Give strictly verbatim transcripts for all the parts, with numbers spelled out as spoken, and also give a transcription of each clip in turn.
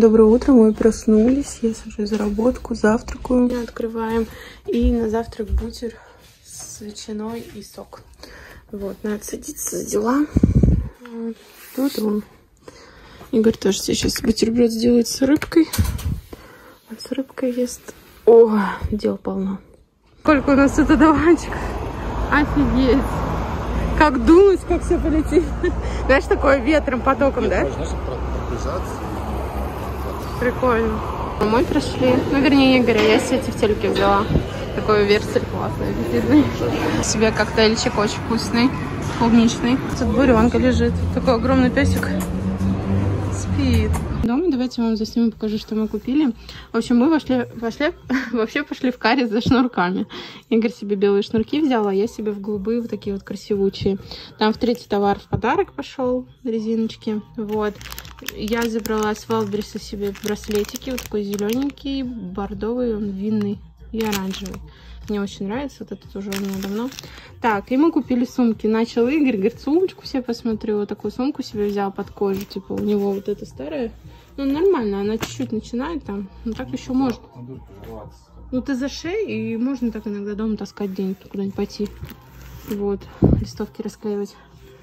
доброе утро, мы проснулись, я сажу заработку, завтракаю. Открываем, и на завтрак бутер с ветчиной и сок. Вот, надо садиться за дела. Тут он. Игорь тоже сейчас бутерброд сделает с рыбкой. Он с рыбкой ест. О, дел полно. Сколько у нас тут одуванчиков. Офигеть. Как дунуть, как все полетит. Знаешь, такое ветром, потоком, да? Прикольно. Мы пришли. Ну, вернее, Игоря, я себе в телеке взяла. Такой версия классный, аппетитный. Себе коктейльчик очень вкусный, клубничный. Тут буренка лежит. Такой огромный песик. Спит. Дома давайте я вам засниму, покажу, что мы купили. В общем, мы вошли, вошли вообще пошли в каре за шнурками. Игорь себе белые шнурки взял, а я себе в голубые, вот такие вот красивучие. Там в третий товар в подарок пошел, резиночки. Вот. Я забрала с Валбриса себе браслетики, вот такой зелененький, бордовый, он винный и оранжевый. Мне очень нравится, вот этот уже у меня давно. Так, и мы купили сумки. Начал Игорь, говорит, сумочку себе посмотрю. Вот такую сумку себе взял под кожу. Типа у него вот эта старая. Ну, нормально, она чуть-чуть начинает там. Ну, так еще можно. Ну, ты за шею, и можно так иногда дома таскать деньги, куда-нибудь пойти. Вот, листовки расклеивать.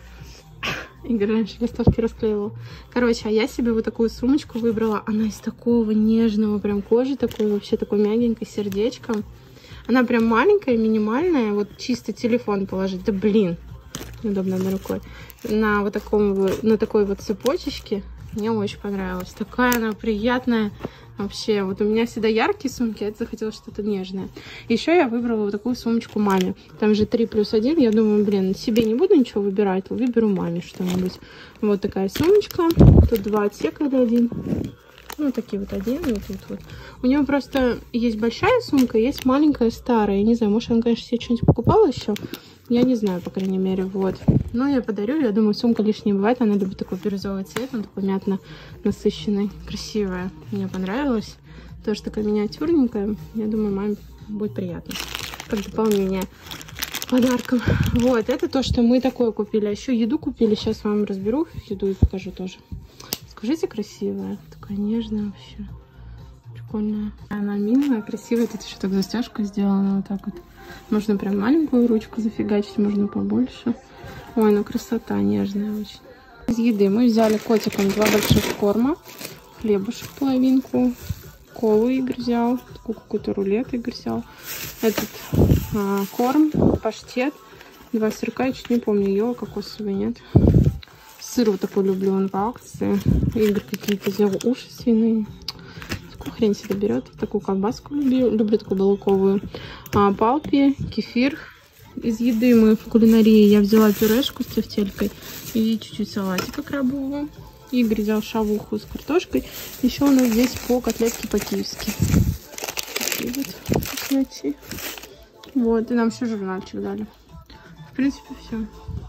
Игорь раньше листовки расклеивал. Короче, а я себе вот такую сумочку выбрала. Она из такого нежного прям кожи, такой вообще такой мягенькой, сердечком. Она прям маленькая, минимальная. Вот чисто телефон положить. Да блин, удобно одной рукой. На вот таком, на такой вот цепочечке. Мне очень понравилась. Такая она приятная. Вообще, вот у меня всегда яркие сумки, а я захотела что-то нежное. Еще я выбрала вот такую сумочку маме. Там же три плюс один. Я думаю, блин, себе не буду ничего выбирать. Выберу маме что-нибудь. Вот такая сумочка. Тут два отсека до один. Ну, такие вот один, вот тут вот. У него просто есть большая сумка, есть маленькая старая. Я не знаю, может, она, конечно, себе что-нибудь покупала еще. Я не знаю, по крайней мере, вот. Но я подарю, я думаю, сумка лишняя бывает. Она любит такой бирюзовый цвет, он такой мятно-насыщенный, красивая. Мне понравилась. Тоже такая миниатюрненькая. Я думаю, маме будет приятно. Как дополнение к подаркам. Вот, это то, что мы такое купили. А еще еду купили. Сейчас вам разберу еду и покажу тоже. Скажите, красивая. Такая нежная вообще. Прикольная. Она милая, красивая. Тут еще так застежка сделана вот так вот. Можно прям маленькую ручку зафигачить, можно побольше. Ой, ну красота, нежная очень. Из еды мы взяли котикам два больших корма. Хлебушек половинку. Колу Игорь взял. Такой какой-то рулет Игорь взял. Этот а, корм, паштет. Два сырка, я чуть не помню, его кокосовый нет. Сыр вот такой люблю, он по акции. Игорь какие-то взял уши свиные. Такую хрень себе берет. Такую колбаску люблю, люблю такую балыковую. А, палпи, кефир. Из еды мы в кулинарии я взяла пюрешку с тефтелькой и чуть-чуть салатика крабового. Игорь взял шавуху с картошкой. Еще у нас здесь по котлетке по-киевски. Такие вот котлети. Вот, и нам еще журнальчик дали. В принципе, все.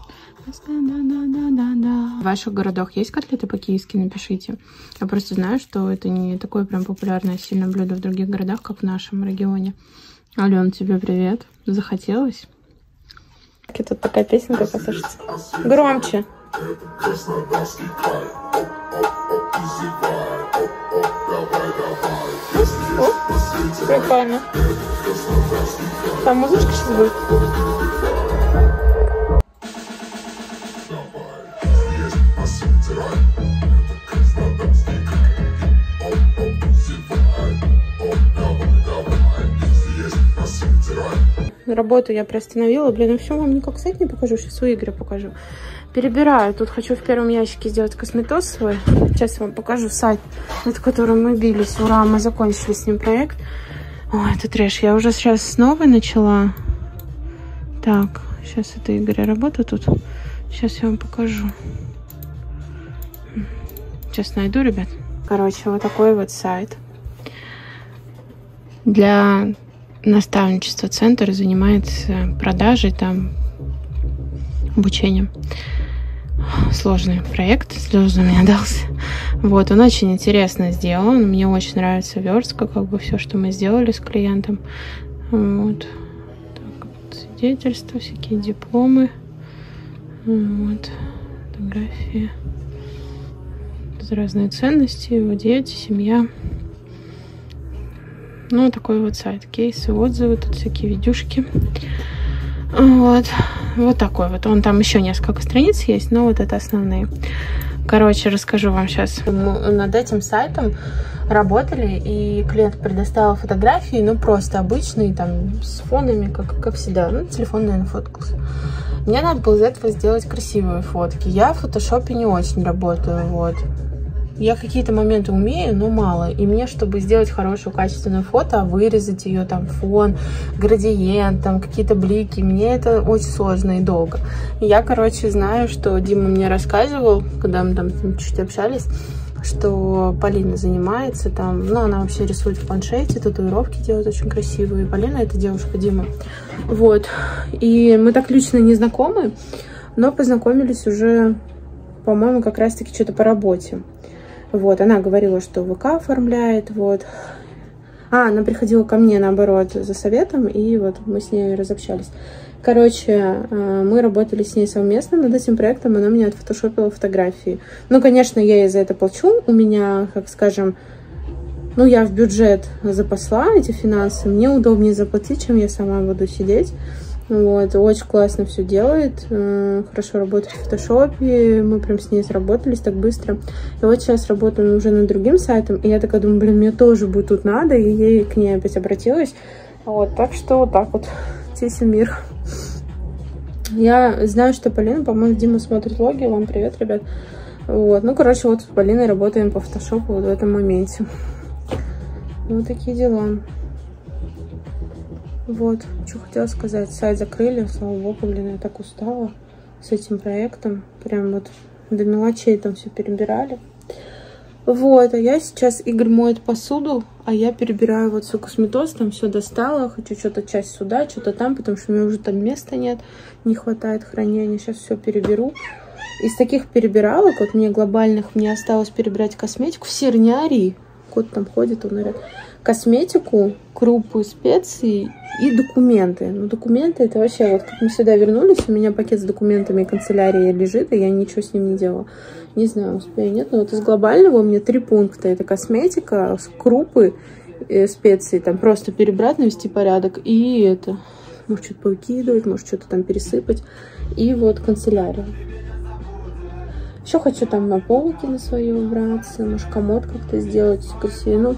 В ваших городах есть котлеты по-киевски? Напишите. Я просто знаю, что это не такое прям популярное сильно блюдо в других городах, как в нашем регионе. Ален, тебе привет. Захотелось? Тут такая песенка, послушайте. Громче. О, прикольно. Там музычка сейчас будет. Работу я приостановила. Блин, ну все, вам никак сайт не покажу. Сейчас у Игоря покажу. Перебираю. Тут хочу в первом ящике сделать косметоз свой. Сейчас я вам покажу сайт, над которым мы бились. Ура, мы закончили с ним проект. Ой, это трэш. Я уже сейчас с новой начала. Так, сейчас это Игоря работа тут. Сейчас я вам покажу. Сейчас найду, ребят. Короче, вот такой вот сайт. Для наставничества центр занимается продажей, там, обучением. Сложный проект, сложно мне дался. Вот, он очень интересно сделан. Мне очень нравится верстка, как бы все, что мы сделали с клиентом. Вот. Так, вот свидетельства, всякие дипломы. Вот. Фотографии. тут разные ценности, его дети, семья. Ну, такой вот сайт. Кейсы, отзывы, тут всякие видюшки. Вот. Вот такой вот. Он там еще несколько страниц есть, но вот это основные. Короче, расскажу вам сейчас. Мы над этим сайтом работали, и клиент предоставил фотографии, ну, просто обычные, там, с фонами, как, как всегда. Ну, телефон, наверное, фоткался. Мне надо было из этого сделать красивые фотки. Я в фотошопе не очень работаю, вот. Я какие-то моменты умею, но мало. И мне, чтобы сделать хорошую, качественную фото, вырезать ее, там, фон, градиент, там, какие-то блики, мне это очень сложно и долго. И я, короче, знаю, что Дима мне рассказывал, когда мы там чуть общались, что Полина занимается там, ну, она вообще рисует в планшете, татуировки делает очень красивые. Полина — это девушка Димы. Вот. И мы так лично не знакомы, но познакомились уже, по-моему, как раз-таки что-то по работе. Вот, она говорила, что ВК оформляет, вот. А, она приходила ко мне, наоборот, за советом, и вот мы с ней разобщались. Короче, мы работали с ней совместно над этим проектом, она мне отфотошопила фотографии. Ну, конечно, я ей за это плачу, у меня, как скажем, ну, я в бюджет запасла эти финансы, мне удобнее заплатить, чем я сама буду сидеть. Вот, очень классно все делает, хорошо работает в фотошопе, мы прям с ней сработались так быстро. И вот сейчас работаем уже над другим сайтом, и я такая думаю, блин, мне тоже будет тут надо, и я к ней опять обратилась. Вот, так что вот так вот, тесен мир. Я знаю, что Полина, по-моему, Дима смотрит влоги, вам привет, ребят. Вот, ну, короче, вот с Полиной работаем по фотошопу вот в этом моменте. Вот такие дела. Вот, что хотела сказать. Сайт закрыли, слава богу, блин, я так устала с этим проектом. Прям вот до мелочей там все перебирали. Вот, а я сейчас, Игорь моет посуду, а я перебираю вот свой косметоз, там все достала. Хочу что-то часть сюда, что-то там, потому что у меня уже там места нет, не хватает хранения. Сейчас все переберу. Из таких перебиралок, вот мне глобальных, мне осталось перебирать косметику. Все, не ори. Кот там ходит, он орет. Косметику, крупы, специи и документы. Ну, документы — это вообще, вот как мы сюда вернулись, у меня пакет с документами и канцелярия лежит, и я ничего с ним не делала. Не знаю, успею, нет, но вот из глобального у меня три пункта. Это косметика, крупы, э, специи, там просто перебрать, навести порядок, и это, может, что-то повыкидывать, может, что-то там пересыпать, и вот канцелярия. Еще хочу там на полки на свои убраться, может, комод как-то сделать красивее, ну.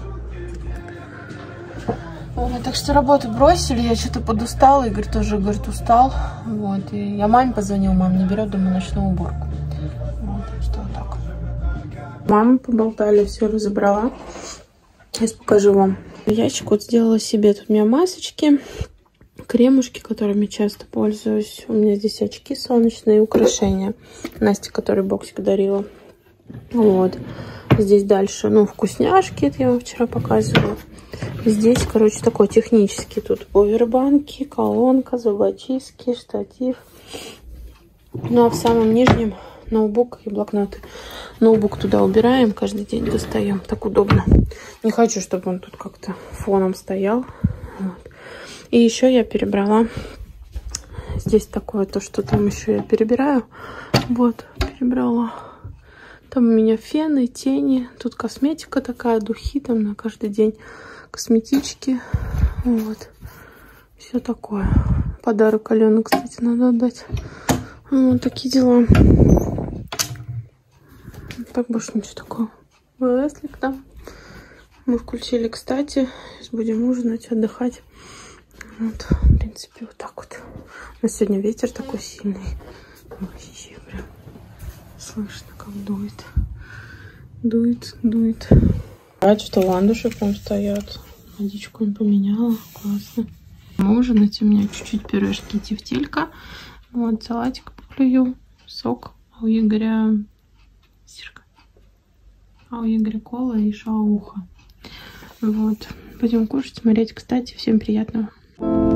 Так что работу бросили, я что-то подустала, Игорь тоже, говорит, устал. Вот, и я маме позвонила, мама не берет, думаю, ночную уборку. Вот, так что вот так. Мама поболтали, все разобрала. Сейчас покажу вам. Ящик вот сделала себе, тут у меня масочки, кремушки, которыми часто пользуюсь. У меня здесь очки солнечные, украшения. Настя, который боксик дарила. Вот. Здесь дальше, ну, вкусняшки, это я вам вчера показывала. Здесь, короче, такой технический. Тут повербанки, колонка, зубочистки, штатив. Ну, а в самом нижнем ноутбук и блокноты. Ноутбук туда убираем, каждый день достаем. Так удобно. Не хочу, чтобы он тут как-то фоном стоял. Вот. И еще я перебрала. Здесь такое, то, что там еще я перебираю. Вот, перебрала. Там у меня фены, тени. Тут косметика такая, духи там на каждый день. Косметички. Вот. Все такое. Подарок Алене, кстати, надо отдать. Вот такие дела. Так, больше ничего такого. Леслик там. Мы включили, кстати. Сейчас будем ужинать, отдыхать. Вот, в принципе, вот так вот. У нас сегодня ветер такой сильный. Вообще прям слышно, как дует. Дует, дует. Рад, что ландыши прям стоят. Водичку им поменяла. Классно. Ужинать у меня чуть-чуть пюрешки тефтелька. Вот, салатик поклюю. Сок. А у Игоря сирка. А у Игоря кола и шалуха. Вот. Будем кушать, смотреть. Кстати, всем приятного.